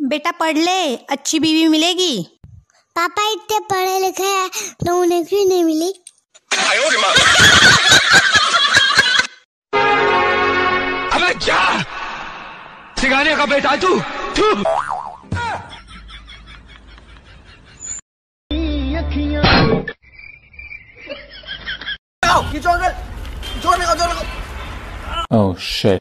बेटा पढ़ ले, अच्छी बीवी मिलेगी। पापा इतने पढ़े लिखे हैं तो उन्हें क्यों नहीं मिली? अबे जा, सिखाने का बेटा तू। Oh shit.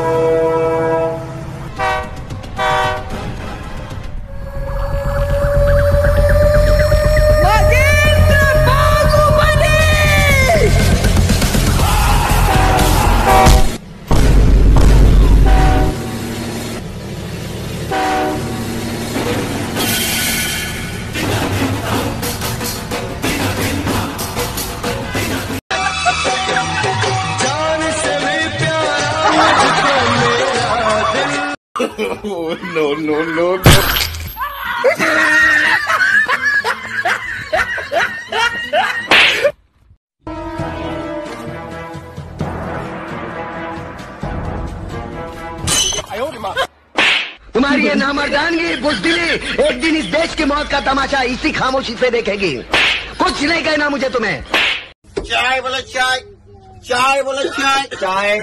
No. तुम्हारी ये नामर्दानगी बुज़दिली एक दिन इस देश की मौत का तमाशा इसी खामोशी से देखेगी। कुछ नहीं कहना मुझे तुम्हें। चाय बोलो चाय, चाय बोलो चाय, चाय।